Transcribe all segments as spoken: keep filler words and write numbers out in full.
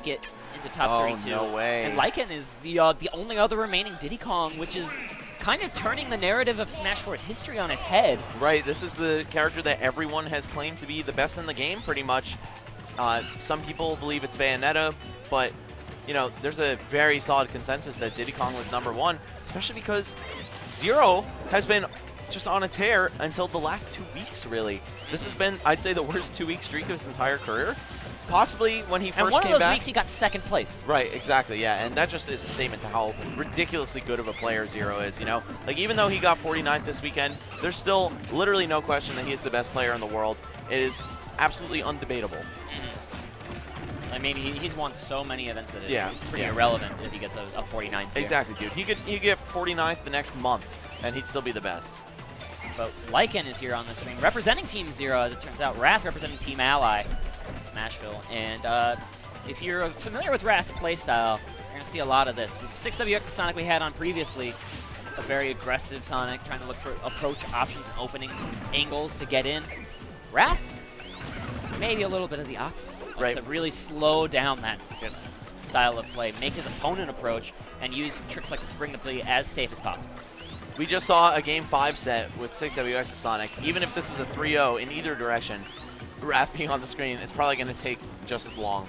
make it into top oh, thirty-two. no way. And Lycan is the uh, the only other remaining Diddy Kong, which is kind of turning the narrative of Smash four's history on its head. Right, this is the character that everyone has claimed to be the best in the game, pretty much. Uh, some people believe it's Bayonetta, but, you know, there's a very solid consensus that Diddy Kong was number one, especially because Zero has been just on a tear until the last two weeks, really. This has been, I'd say, the worst two-week streak of his entire career. Possibly when he first came And back. one of those weeks he got second place. Right, exactly, yeah. And that just is a statement to how ridiculously good of a player Zero is, you know? Like, even though he got forty-ninth this weekend, there's still literally no question that he is the best player in the world. It is absolutely undebatable. I mean, he, he's won so many events that Yeah, it's pretty yeah. irrelevant if he gets a, a forty-ninth here. Exactly, dude. He could, he could get forty-ninth the next month, and he'd still be the best. But Lycan is here on the screen, representing Team Zero, as it turns out. Wrath representing Team Ally in Smashville. And uh, if you're familiar with Wrath's playstyle, you're going to see a lot of this. six W X, the Sonic we had on previously, a very aggressive Sonic, trying to look for approach options and openings, angles to get in. Wrath, maybe a little bit of the opposite. Right. To really slow down that style of play, make his opponent approach, and use tricks like the spring to play as safe as possible. We just saw a game five set with six W X Sonic. Even if this is a three oh in either direction, Wrath being on the screen, it's probably going to take just as long.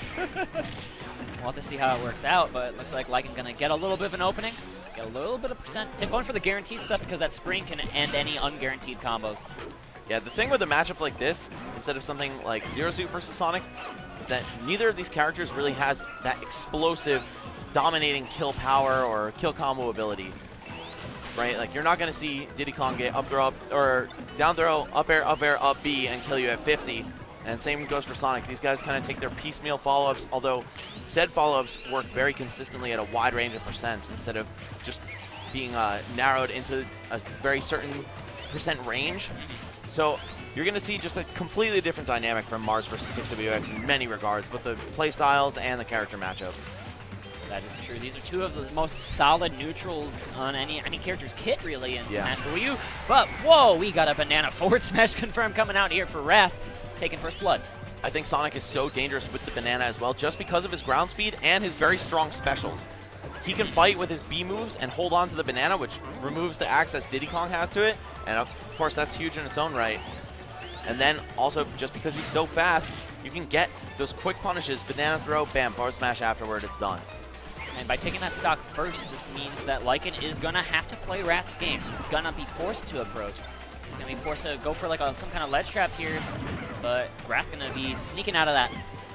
We'll have to see how it works out, but it looks like Lycan going to get a little bit of an opening, get a little bit of percent. Take going for the guaranteed stuff because that spring can end any unguaranteed combos. Yeah, the thing with a matchup like this, instead of something like Zero Suit versus Sonic, is that neither of these characters really has that explosive, dominating kill power or kill combo ability. Right? Like, you're not going to see Diddy Kong get up throw up, or down throw, up air, up air, up B, and kill you at fifty. And same goes for Sonic. These guys kind of take their piecemeal follow-ups, although said follow-ups work very consistently at a wide range of percents instead of just being uh, narrowed into a very certain percent range. So you're going to see just a completely different dynamic from Mars versus six W X in many regards, both the play styles and the character matchup. That is true. These are two of the most solid neutrals on any any character's kit, really, in Yeah. Smash for Wii U. But, whoa, we got a banana forward smash confirmed coming out here for Wrath, taking first blood. I think Sonic is so dangerous with the banana as well, just because of his ground speed and his very strong specials. He can fight with his B moves and hold on to the banana, which removes the access Diddy Kong has to it. And of course, that's huge in its own right. And then also, just because he's so fast, you can get those quick punishes, banana throw, bam, forward smash afterward, it's done. And by taking that stock first, this means that Lycan is going to have to play Wrath's game. He's going to be forced to approach. He's going to be forced to go for like a, some kind of ledge trap here, but Wrath going to be sneaking out of that.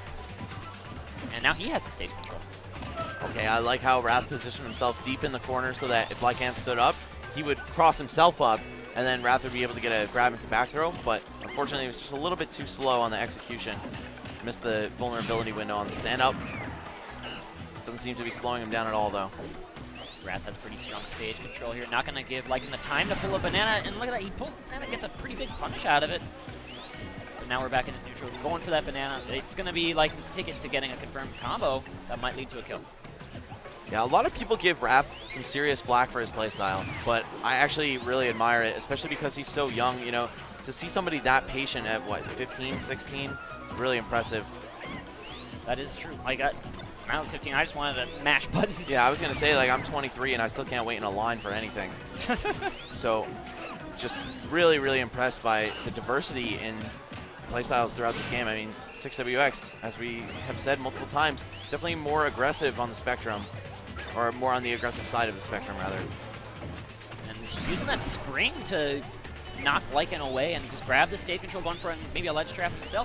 And now he has the stage control. Okay, I like how Wrath positioned himself deep in the corner so that if Lycan stood up, he would cross himself up, and then Wrath would be able to get a grab into back throw, but unfortunately it was just a little bit too slow on the execution. Missed the vulnerability window on the stand-up. Doesn't seem to be slowing him down at all, though. Wrath has pretty strong stage control here. Not going to give Lycan the time to pull a banana, and look at that, he pulls the banana, gets a pretty big punish out of it. But now we're back in his neutral, going for that banana. It's going to be Lycan's ticket to getting a confirmed combo that might lead to a kill. Yeah, a lot of people give Wrath some serious flack for his playstyle, but I actually really admire it, especially because he's so young. You know, to see somebody that patient at, what, fifteen, sixteen, really impressive. That is true. I got, when I was fifteen, I just wanted to mash buttons. Yeah, I was going to say, like, I'm twenty-three and I still can't wait in a line for anything. So, just really, really impressed by the diversity in playstyles throughout this game. I mean, six W X, as we have said multiple times, definitely more aggressive on the spectrum. Or more on the aggressive side of the spectrum, rather. And using that spring to knock Lycan away and just grab the stage control, going for maybe a ledge trap himself.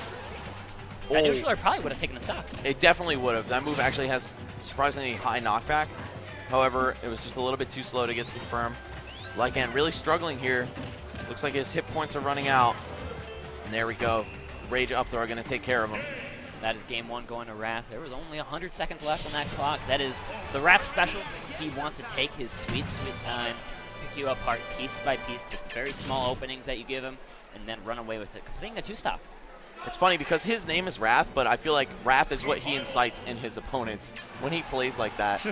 Oh. That neutral probably would have taken the stock. It definitely would have. That move actually has surprisingly high knockback. However, it was just a little bit too slow to get the confirm. Lycan really struggling here. Looks like his hit points are running out. And there we go. Rage up throw are going to take care of him. That is game one going to Wrath. There was only one hundred seconds left on that clock. That is the Wrath special. He wants to take his sweet, sweet time, pick you apart piece by piece, take very small openings that you give him, and then run away with it, completing the two-stop. It's funny because his name is Wrath, but I feel like Wrath is what he incites in his opponents when he plays like that.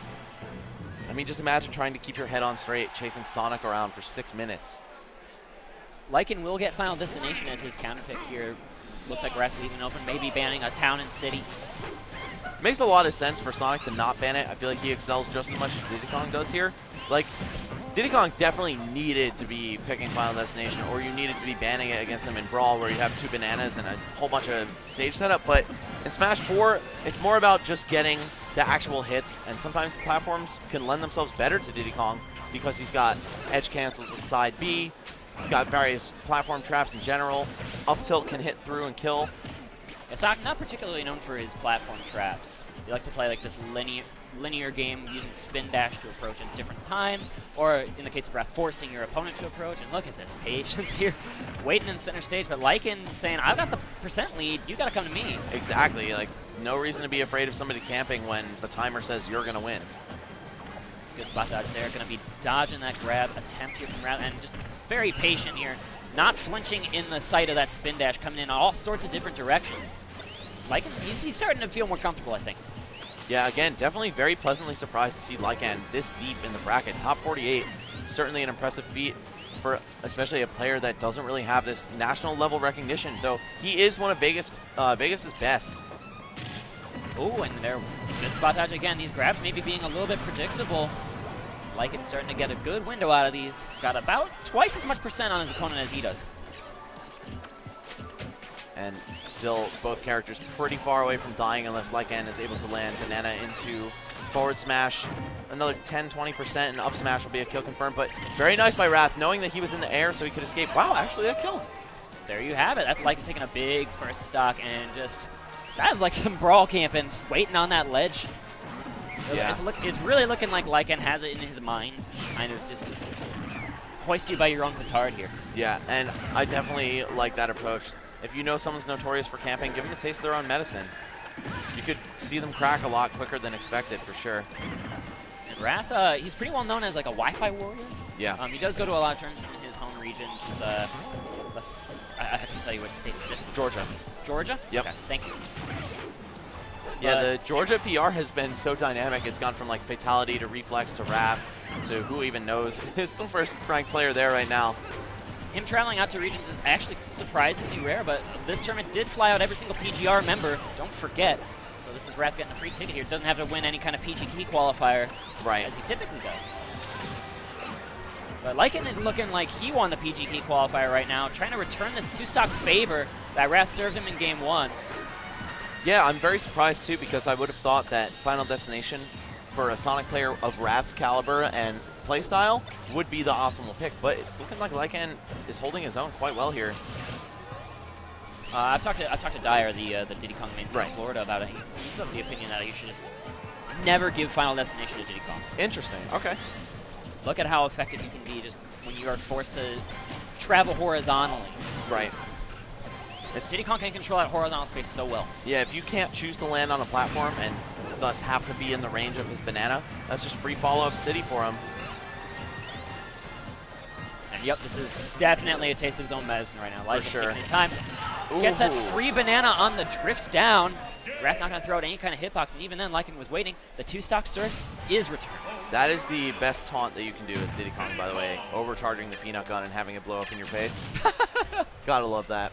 I mean, just imagine trying to keep your head on straight, chasing Sonic around for six minutes. Lycan will get Final Destination as his counter pick here. Looks like Wrath's leaving open, maybe banning a town and city. makes a lot of sense for Sonic to not ban it. I feel like he excels just as much as Diddy Kong does here. Like, Diddy Kong definitely needed to be picking Final Destination, or you needed to be banning it against him in Brawl, where you have two bananas and a whole bunch of stage setup. But in Smash four, it's more about just getting the actual hits, and sometimes platforms can lend themselves better to Diddy Kong because he's got edge cancels with side B. He's got various platform traps in general. Up tilt can hit through and kill. Yeah, Sonic not particularly known for his platform traps. He likes to play like this linear linear game using spin dash to approach at different times, or in the case of Wrath, forcing your opponent to approach. And look at this patience here, waiting in center stage, but Lycan saying, I've got the percent lead, you gotta come to me. Exactly, like no reason to be afraid of somebody camping when the timer says you're gonna win. Good spot dodge there, gonna be dodging that grab attempt here from Wrath, and just very patient here, not flinching in the sight of that spin dash, coming in all sorts of different directions. Lycan, he's, he's starting to feel more comfortable, I think. Yeah, again, definitely very pleasantly surprised to see Lycan this deep in the bracket. Top forty-eight, certainly an impressive feat for especially a player that doesn't really have this national level recognition, though he is one of Vegas uh, Vegas's best. Oh, and there, good spot dodge again. These grabs maybe being a little bit predictable. Lycan starting to get a good window out of these. Got about twice as much percent on his opponent as he does. And still, both characters pretty far away from dying unless Lycan is able to land Banana into forward smash. Another ten, twenty percent, and up smash will be a kill confirmed. But very nice by Wrath, knowing that he was in the air so he could escape. Wow, actually that killed. There you have it. That's Lycan taking a big first stock, and just, that is like some brawl camping, just waiting on that ledge. Yeah. It's, look, it's really looking like Lycan has it in his mind to kind of just hoist you by your own petard here. Yeah, and I definitely like that approach. If you know someone's notorious for camping, give them a taste of their own medicine. You could see them crack a lot quicker than expected, for sure. And Wrath, uh, he's pretty well known as like a Wi-Fi warrior. Yeah. Um, he does go to a lot of tournaments in his home region. Just, uh, less, I, I can tell you what state it's in. Georgia. Georgia? Yep. Okay, thank you. Yeah, But the Georgia P R has been so dynamic. It's gone from like Fatality to Reflex to Wrath to who even knows. He's the first ranked player there right now. him traveling out to regions is actually surprisingly rare, but this tournament did fly out every single P G R member, don't forget. So this is Wrath getting a free ticket here. Doesn't have to win any kind of P G key qualifier, right, as he typically does. But Lycan is looking like he won the P G key qualifier right now, trying to return this two-stock favor that Wrath served him in game one. Yeah, I'm very surprised too, because I would have thought that Final Destination for a Sonic player of Wrath's caliber and playstyle would be the optimal pick, but it's looking like Lycan is holding his own quite well here. Uh, I've talked to I've talked to Dyer, the uh, the Diddy Kong main from right. Florida, about it. He, he's of the opinion that you should just never give Final Destination to Diddy Kong. Interesting. Okay. Look at how effective you can be just when you are forced to travel horizontally. Right. It's Diddy Kong can control that horizontal space so well. Yeah, if you can't choose to land on a platform and thus have to be in the range of his banana, that's just free follow-up city for him. And yep, this is definitely a taste of his own medicine right now. Lycan sure. taking his time. Ooh. Gets that free banana on the drift down. Wrath not going to throw out any kind of hitbox, and even then, Lycan was waiting. The two-stock surf is returned. That is the best taunt that you can do as Diddy Kong, by the way. Overcharging the peanut gun and having it blow up in your face. Gotta love that.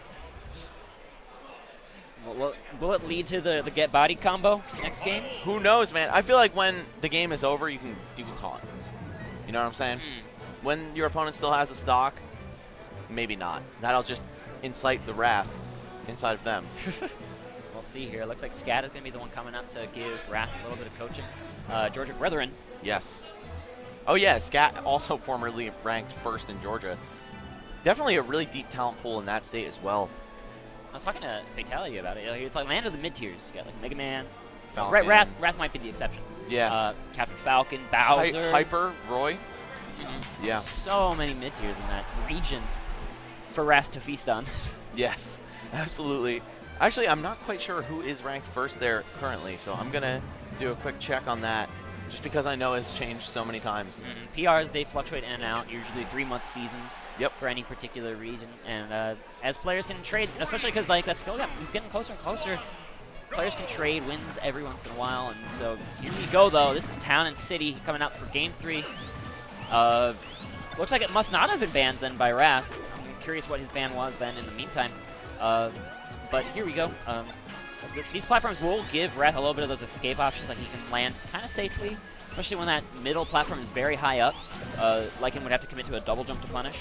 Will, will it lead to the, the get body combo next game? Who knows, man? I feel like when the game is over, you can you can taunt. You know what I'm saying? Mm. When your opponent still has a stock, maybe not. That'll just incite the wrath inside of them. We'll see here. Looks like Scat is going to be the one coming up to give Wrath a little bit of coaching. Uh, Georgia Brethren. Yes. Oh yeah, Scat also formerly ranked first in Georgia. Definitely a really deep talent pool in that state as well. I was talking to Fatality about it. It's like land of the mid-tiers. You got like Mega Man. Falcon. Right, Wrath, Wrath might be the exception. Yeah. Uh, Captain Falcon, Bowser. Hy Hyper, Roy. Mm-hmm. Yeah. So many mid-tiers in that region for Wrath to feast on. Yes, absolutely. Actually, I'm not quite sure who is ranked first there currently, so I'm going to do a quick check on that, just because I know it's changed so many times. Mm-hmm. P Rs, they fluctuate in and out, usually three-month seasons yep. for any particular region. And uh, as players can trade, especially because like that skill gap is getting closer and closer, players can trade wins every once in a while. And so here we go, though. This is Town and City coming out for Game three. Uh, looks like it must not have been banned then by Wrath. I'm curious what his ban was then in the meantime. Uh, but here we go. Um, th these platforms will give Wrath a little bit of those escape options, like he can land kind of safely, especially when that middle platform is very high up. Uh, Lycan would have to commit to a double jump to punish.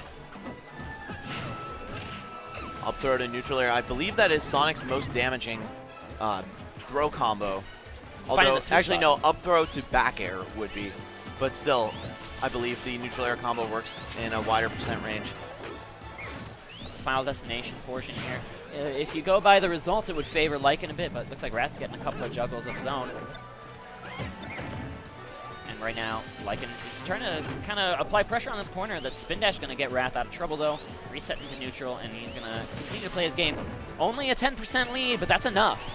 Up throw to neutral air. I believe that is Sonic's most damaging uh, throw combo. Although, actually, no, up throw to back air would be. But still, I believe the neutral air combo works in a wider percent range. Final destination portion here. Uh, if you go by the results, it would favor Lycan a bit, but it looks like Wrath's getting a couple of juggles of his own. And right now, Lycan is trying to kind of apply pressure on this corner. That spin dash going to get Wrath out of trouble, though. Reset into neutral, and he's going to continue to play his game. Only a ten percent lead, but that's enough.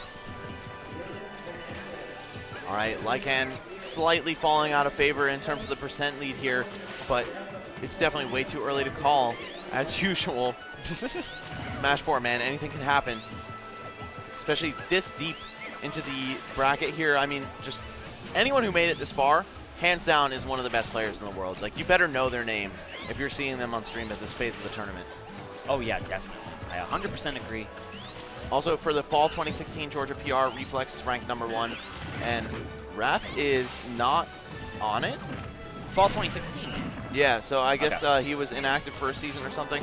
All right, Lycan slightly falling out of favor in terms of the percent lead here, but it's definitely way too early to call, as usual. Smash four, man, anything can happen. Especially this deep into the bracket here. I mean, just anyone who made it this far, hands down, is one of the best players in the world. Like, you better know their name if you're seeing them on stream at this phase of the tournament. Oh, yeah, definitely. I one hundred percent agree. Also, for the Fall twenty sixteen Georgia P R, Reflex is ranked number one, and Wrath is not on it. Fall twenty sixteen? Yeah, so I guess okay. uh, he was inactive for a season or something.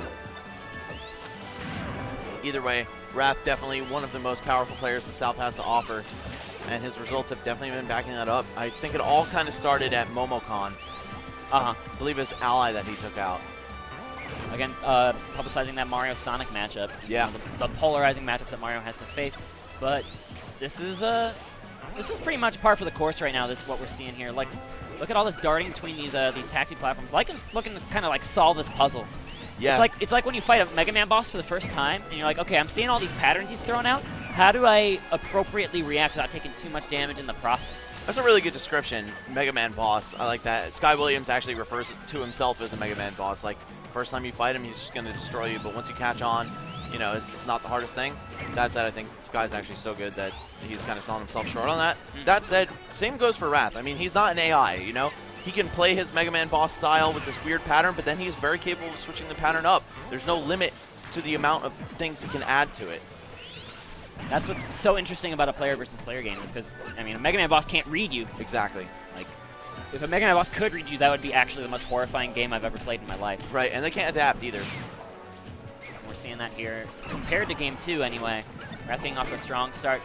Either way, Wrath definitely one of the most powerful players the South has to offer, and his results have definitely been backing that up. I think it all kind of started at MomoCon. Uh-huh. I believe it's Ally that he took out. Again, uh, publicizing that Mario-Sonic matchup. Yeah. You know, the, the polarizing matchups that Mario has to face. But this is uh, this is pretty much par for the course right now. This is what we're seeing here. Like, look at all this darting between these uh, these taxi platforms. Lycan's looking to kind of like solve this puzzle. Yeah. It's like it's like when you fight a Mega Man boss for the first time, and you're like, okay, I'm seeing all these patterns he's throwing out. How do I appropriately react without taking too much damage in the process? That's a really good description, Mega Man boss. I like that. Sky Williams actually refers to himself as a Mega Man boss. Like, first time you fight him, he's just going to destroy you. But once you catch on, you know, it's not the hardest thing. That said, I think Sky's actually so good that he's kind of selling himself short on that. Mm-hmm. That said, same goes for Wrath. I mean, he's not an A I, you know? He can play his Mega Man boss style with this weird pattern, but then he's very capable of switching the pattern up. There's no limit to the amount of things he can add to it. That's what's so interesting about a player versus player game is because, I mean, a Mega Man boss can't read you. Exactly. Like, if a Mega Man boss could read you, that would be actually the most horrifying game I've ever played in my life. Right, and they can't adapt either. And we're seeing that here, compared to game two anyway. Wrath getting off to a strong start.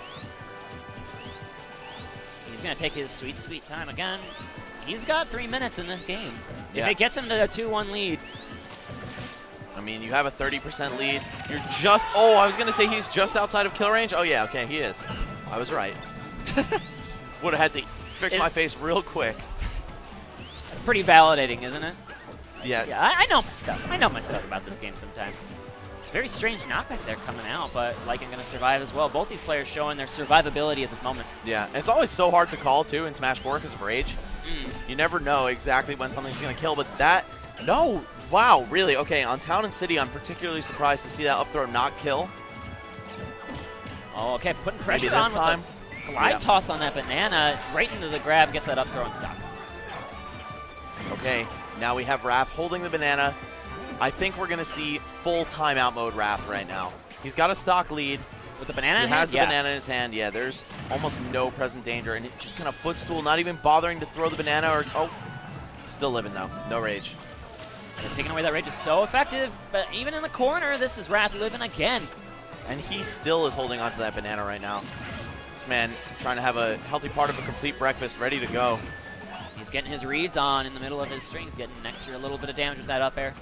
He's going to take his sweet, sweet time again. He's got three minutes in this game. Yeah. If it gets him to a two one lead. I mean, you have a thirty percent lead. You're just, oh, I was going to say he's just outside of kill range. Oh, yeah, okay, he is. I was right. Would have had to fix Is, my face real quick. It's pretty validating, isn't it? Yeah. Yeah, I, I know my stuff. I know my stuff about this game sometimes. Very strange knockback there coming out, but Lycan going to survive as well. Both these players showing their survivability at this moment. Yeah, it's always so hard to call, too, in Smash four because of Rage. Mm. You never know exactly when something's going to kill, but that, no, wow, really? Okay, on Town and City, I'm particularly surprised to see that up throw not kill. Oh, okay, putting pressure Maybe this on time. with the glide Yeah. toss on that banana, right into the grab, gets that up throw and stop. Okay, now we have Wrath holding the banana. I think we're going to see full timeout mode Wrath right now. He's got a stock lead. With the banana He in has hand? the Yeah. banana in his hand. Yeah, there's almost no present danger. And it just kind of footstool, not even bothering to throw the banana or... Oh, still living, though. No rage. And taking away that rage is so effective, but even in the corner, this is Wrath living again. And he still is holding onto that banana right now. This man trying to have a healthy part of a complete breakfast ready to go. He's getting his reads on in the middle of his strings, getting an extra little bit of damage with that up air.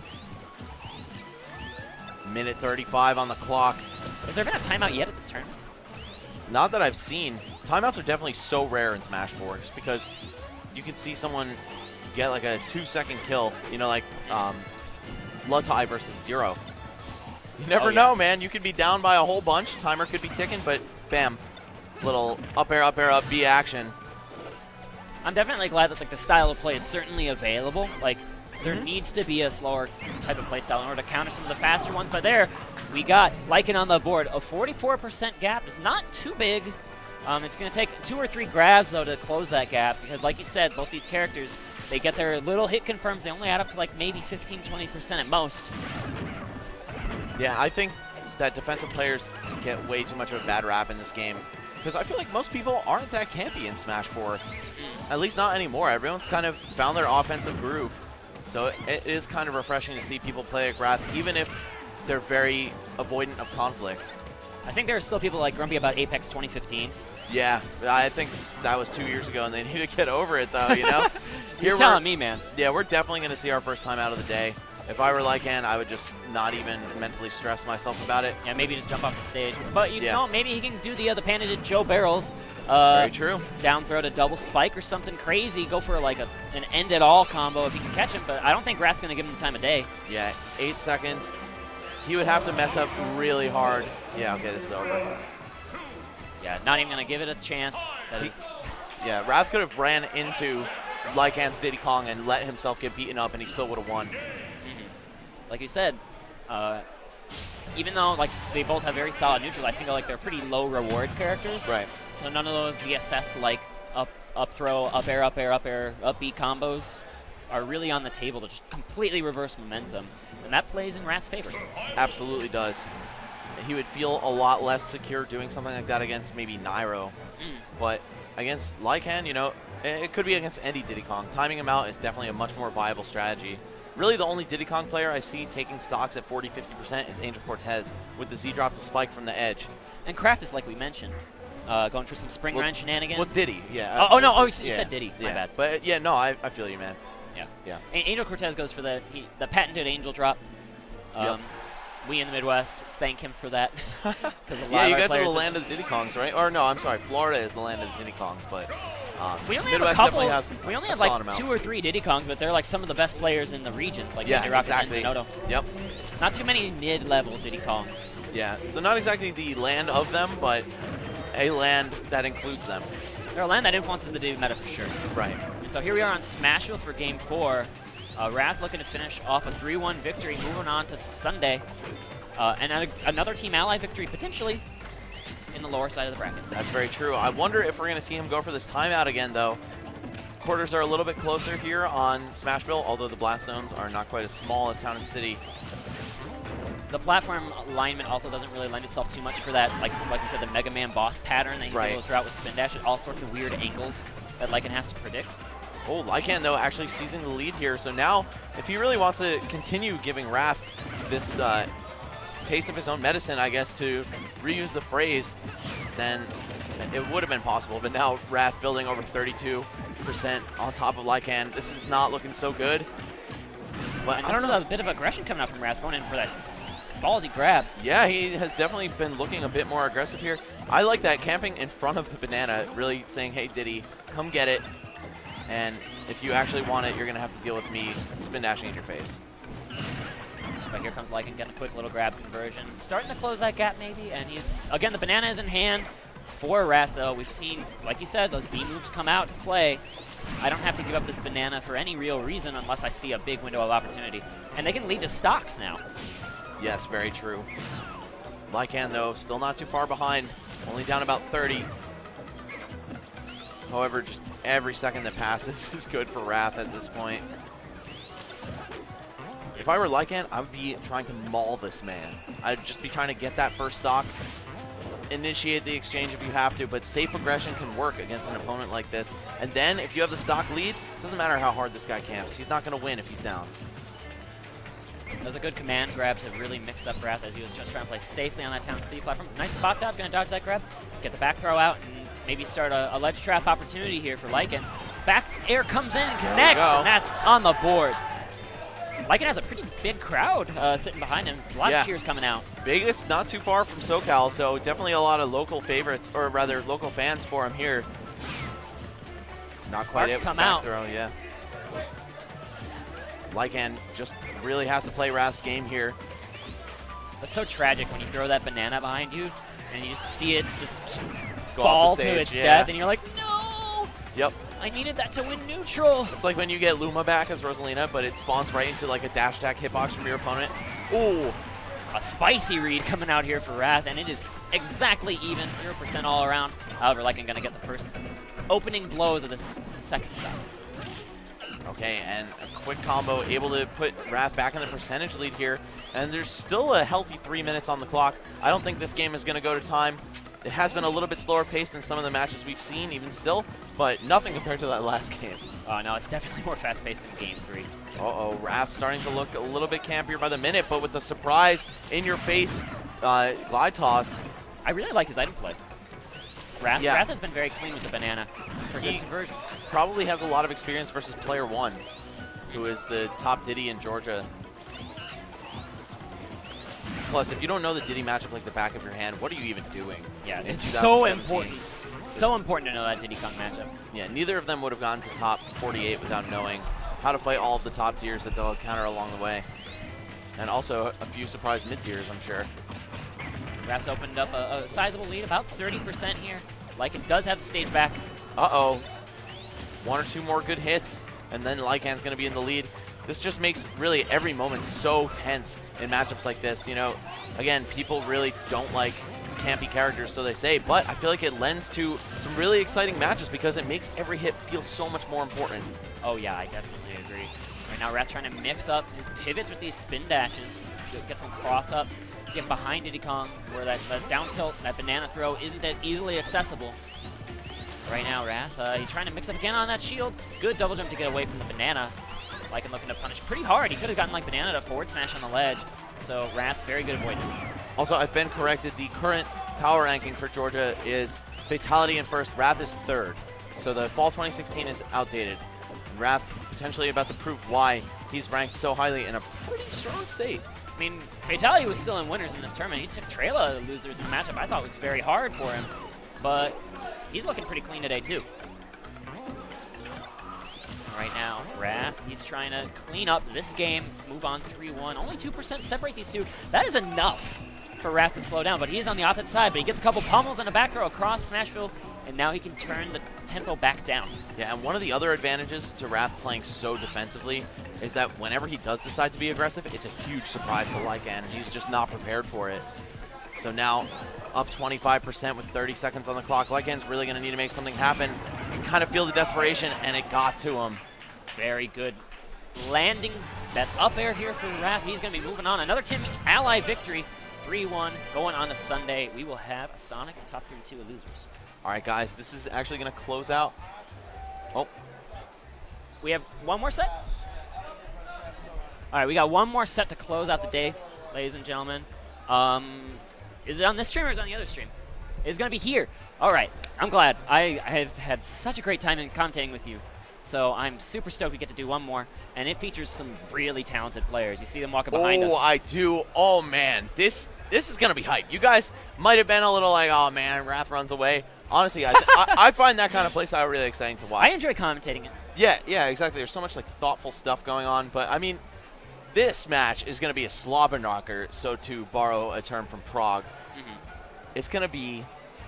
Minute thirty-five on the clock. Has there been a timeout yet at this tournament? Not that I've seen. Timeouts are definitely so rare in Smash four just because you can see someone get like a two second kill, you know, like um, Lutai versus Zero. You never Oh, yeah. know, man. You could be down by a whole bunch. Timer could be ticking, but bam. Little up air, up air, up B action. I'm definitely glad that like the style of play is certainly available. Like, there Mm-hmm. needs to be a slower type of play style in order to counter some of the faster ones, but there we got Lycan on the board. A forty-four percent gap is not too big. Um, it's going to take two or three grabs, though, to close that gap, because like you said, both these characters, they get their little hit confirms. They only add up to like maybe fifteen, twenty percent at most. Yeah, I think that defensive players get way too much of a bad rap in this game. Because I feel like most people aren't that campy in Smash four. At least not anymore. Everyone's kind of found their offensive groove. So it is kind of refreshing to see people play like Wrath, even if they're very avoidant of conflict. I think there are still people like grumpy about Apex twenty fifteen. Yeah, I think that was two years ago, and they need to get over it, though, you know? You're telling me, man. Yeah, we're definitely going to see our first time out of the day. If I were Lycan, I would just not even mentally stress myself about it. Yeah, maybe just jump off the stage. But, you yeah. know, maybe he can do the other panda did Joe Barrels. Uh, Very true. Down throw to double spike or something crazy. Go for like a, an end-it-all combo if you can catch him. But I don't think Wrath's going to give him the time of day. Yeah, eight seconds. He would have to mess up really hard. Yeah, okay, this is over. Yeah, not even going to give it a chance. That is yeah, Wrath could have ran into Lycan's Diddy Kong and let himself get beaten up, and he still would have won. Mm-hmm. Like you said, uh, even though like they both have very solid neutral, I think like they're pretty low reward characters. Right. So none of those Z S S like up up throw, up air, up air, up air, up B combos are really on the table to just completely reverse momentum, and that plays in Wrath's favor. Absolutely does. He would feel a lot less secure doing something like that against maybe Nairo. Mm. But against Lycan, you know, it could be against any Diddy Kong. Timing him out is definitely a much more viable strategy. Really, the only Diddy Kong player I see taking stocks at forty, fifty percent is Angel Cortez with the Z drop to spike from the edge. And Kraft is like we mentioned, uh, going for some spring well, run shenanigans. Well, Diddy, yeah. Oh, oh no, oh, you yeah. said Diddy. Yeah. My bad. But yeah, no, I, I feel you, man. Yeah. Yeah. A Angel Cortez goes for the he, the patented Angel drop. Um, yep. We in the Midwest thank him for that. a lot yeah, of you our guys are the players land of the Diddy Kongs, right? Or no, I'm sorry, Florida is the land of the Diddy Kongs, but um, we only Midwest have a couple. definitely has We only a have like amount. two or three Diddy Kongs, but they're like some of the best players in the regions, like yeah, J Rocket exactly. and Zenodo. Yep. Not too many mid-level Diddy Kongs. Yeah, so not exactly the land of them, but a land that includes them. They're a land that influences the Diddy meta for sure. Right. And so here we are on Smashville for Game Four. Uh, Wrath looking to finish off a three one victory, moving on to Sunday. Uh, and a, another Team Ally victory, potentially, in the lower side of the bracket. That's very true. I wonder if we're going to see him go for this timeout again, though. Quarters are a little bit closer here on Smashville, although the blast zones are not quite as small as Town and City. The platform alignment also doesn't really lend itself too much for that, like like we said, the Mega Man boss pattern that he's right. able to throw out with Spin Dash at all sorts of weird angles that Lycan has to predict. Oh, Lycan, though, actually seizing the lead here. So now, if he really wants to continue giving Wrath this uh, taste of his own medicine, I guess, to reuse the phrase, then it would have been possible. But now Wrath building over thirty-two percent on top of Lycan. This is not looking so good. But And I this don't know. is a bit of aggression coming out from Wrath, going in for that ballsy grab. Yeah, he has definitely been looking a bit more aggressive here. I like that, camping in front of the banana, really saying, hey, Diddy, come get it. And if you actually want it, you're going to have to deal with me spin dashing in your face. But here comes Lycan getting a quick little grab conversion. Starting to close that gap maybe, and he's, again, the banana is in hand for Wrath, though. We've seen, like you said, those B moves come out to play. I don't have to give up this banana for any real reason unless I see a big window of opportunity. And they can lead to stocks now. Yes, very true. Lycan, though, still not too far behind. Only down about thirty. However, just every second that passes is good for Wrath at this point. If I were Lycan, I would be trying to maul this man. I'd just be trying to get that first stock, initiate the exchange if you have to, but safe aggression can work against an opponent like this. And then, if you have the stock lead, it doesn't matter how hard this guy camps. He's not going to win if he's down. That was a good command grab to really mix up Wrath as he was just trying to play safely on that Town C platform. Nice spot dodge, going to dodge that grab, get the back throw out, and maybe start a, a ledge trap opportunity here for Lycan. Back air comes in and connects, and that's on the board. Lycan has a pretty big crowd uh, sitting behind him. A lot yeah. of cheers coming out. Vegas, not too far from SoCal, so definitely a lot of local favorites, or rather local fans for him here. Not Sparks quite it. come Back out. Throw, yeah. Lycan just really has to play Wrath's game here. It's so tragic when you throw that banana behind you and you just see it just Go fall off the to stage, its yeah. death, and you're like, no! Yep. I needed that to win neutral. It's like when you get Luma back as Rosalina, but it spawns right into like a dash attack hitbox from your opponent. Ooh. A spicy read coming out here for Wrath, and it is exactly even, zero percent all around. However, Lycan gonna get the first opening blows of this second stop. Okay, and a quick combo able to put Wrath back in the percentage lead here. And there's still a healthy three minutes on the clock. I don't think this game is going to go to time. It has been a little bit slower paced than some of the matches we've seen, even still, but nothing compared to that last game. Oh, no, it's definitely more fast-paced than Game three. Uh-oh, Wrath starting to look a little bit campier by the minute, but with the surprise in-your-face uh, glide toss. I really like his item play. Wrath, Yeah. Wrath has been very clean with the banana for He good conversions. Probably has a lot of experience versus player one, who is the top Diddy in Georgia. Plus, if you don't know the Diddy matchup like the back of your hand, what are you even doing? Yeah, in it's so twenty seventeen? important. So important to know that Diddy Kong matchup. Yeah, neither of them would have gotten to top forty-eight without knowing how to fight all of the top tiers that they'll encounter along the way. And also a few surprise mid-tiers, I'm sure. Wrath's opened up a, a sizable lead, about thirty percent here. Lycan does have the stage back. Uh-oh. One or two more good hits, and then Lycan's going to be in the lead. This just makes really every moment so tense in matchups like this. You know, again, people really don't like campy characters, so they say, but I feel like it lends to some really exciting matches because it makes every hit feel so much more important. Oh yeah, I definitely agree. Right now, Wrath trying to mix up his pivots with these spin dashes, get, get some cross up, get behind Diddy Kong, where that, that down tilt, that banana throw isn't as easily accessible. Right now, Wrath, uh, he's trying to mix up again on that shield. Good double jump to get away from the banana. Lycan looking to punish pretty hard. He could have gotten like banana to forward smash on the ledge. So Wrath, very good avoidance. Also, I've been corrected. The current power ranking for Georgia is Fatality in first, Wrath is third. So the Fall twenty sixteen is outdated. Wrath potentially about to prove why he's ranked so highly in a pretty strong state. I mean, Fatality was still in winners in this tournament. He took Trayla losers in a matchup I thought was very hard for him. But he's looking pretty clean today, too. Right now, Wrath, he's trying to clean up this game, move on three one. Only two percent separate these two. That is enough for Wrath to slow down, but he is on the opposite side, but he gets a couple pummels and a back throw across Smashville, and now he can turn the tempo back down. Yeah, and one of the other advantages to Wrath playing so defensively is that whenever he does decide to be aggressive, it's a huge surprise to Lycan, and he's just not prepared for it. So now, up twenty-five percent with thirty seconds on the clock. Lycan's really going to need to make something happen. You kind of feel the desperation, and it got to him. Very good landing that up air here for Wrath. He's going to be moving on. Another Team Ally victory, three one, going on to Sunday. We will have a Sonic top thirty-two of losers. All right, guys, this is actually going to close out. Oh. We have one more set? All right, we got one more set to close out the day, ladies and gentlemen. Um, is it on this stream or is it on the other stream? It's going to be here. All right, I'm glad. I, I have had such a great time in commentating with you. So I'm super stoked we get to do one more, and it features some really talented players. You see them walking behind oh, us. Oh, I do. Oh, man. This this is going to be hype. You guys might have been a little like, oh, man, Wrath runs away. Honestly, guys, I, I find that kind of playstyle really exciting to watch. I enjoy commentating it. Yeah, yeah, exactly. There's so much like thoughtful stuff going on. But, I mean, this match is going to be a slobber knocker, so to borrow a term from Prague. Mm-hmm. It's going to be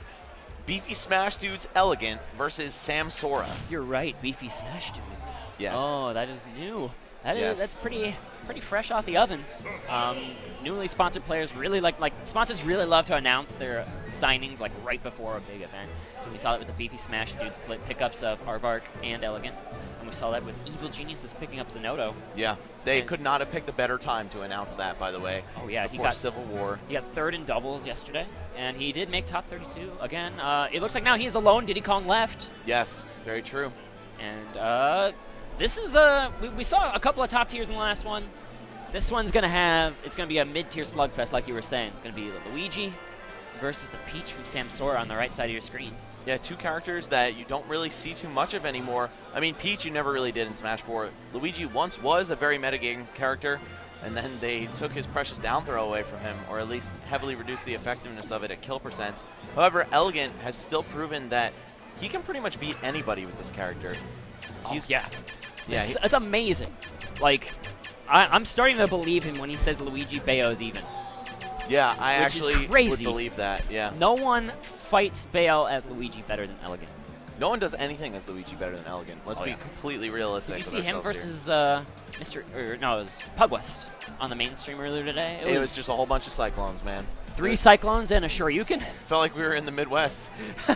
Beefy Smash Dudes Elegant versus Sam Sora. You're right, Beefy Smash Dudes. Yes. Oh, that is new. That is Yes. that's pretty pretty fresh off the oven. Um, newly sponsored players really like like sponsors really love to announce their signings like right before a big event. So we saw that with the Beefy Smash Dudes split pickups of Aardvark and Elegant, and we saw that with Evil Geniuses picking up Zenodo. Yeah, they And- could not have picked a better time to announce that, by the way. Oh yeah, he before got Civil War. He got third in doubles yesterday, and he did make top thirty-two again. Uh, it looks like now he's the lone Diddy Kong left. Yes, very true. And uh, this is a we, we saw a couple of top tiers in the last one. This one's gonna have it's gonna be a mid-tier slugfest, like you were saying. It's gonna be Luigi versus the Peach from Samsora on the right side of your screen. Yeah, two characters that you don't really see too much of anymore. I mean, Peach you never really did in Smash four. Luigi once was a very metagame character, and then they took his precious down throw away from him, or at least heavily reduced the effectiveness of it at kill percents. However, Elegant has still proven that he can pretty much beat anybody with this character. Oh, He's, yeah, yeah, it's, he- it's amazing. Like, I, I'm starting to believe him when he says Luigi Bayo's even. yeah, I which is actually would crazy. believe that, yeah. No one fights Bayo as Luigi better than Elegant. No one does anything as Luigi better than Elegant. Let's Oh, be yeah. completely realistic Did you with see him ourselves here. versus uh, Mister Or, no, it was Pugwest on the main stream earlier today? It was just a whole bunch of Cyclones, man. three Cyclones and a Shoryuken. Felt like we were in the Midwest.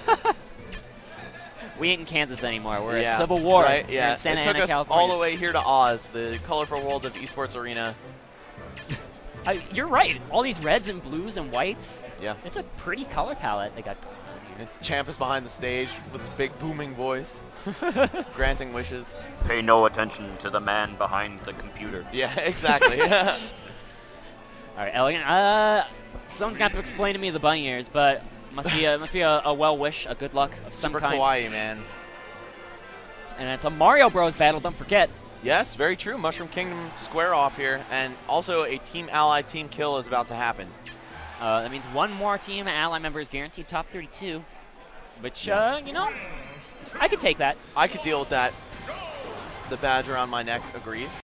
We ain't in Kansas anymore. We're yeah, at Civil War. Right? We're Yeah, in Santa it took Ana, us California. all the way here to Oz, the colorful world of Esports Arena. I, you're right. All these reds and blues and whites. Yeah. It's a pretty color palette they got going on And Champ is behind the stage with his big booming voice, granting wishes. Pay no attention to the man behind the computer. Yeah, exactly. All right, Elegant. Uh, someone's gonna have to explain to me the bunny ears, but must be a must be a, a well wish, a good luck of some Super kind. kawaii, man. And it's a Mario Bros. Battle. Don't forget. Yes, very true. Mushroom Kingdom square off here, and also a Team Ally team kill is about to happen. Uh, that means one more team ally member is guaranteed top thirty-two, which Yeah. uh, you know, I could take that. I could deal with that. The badge around my neck agrees.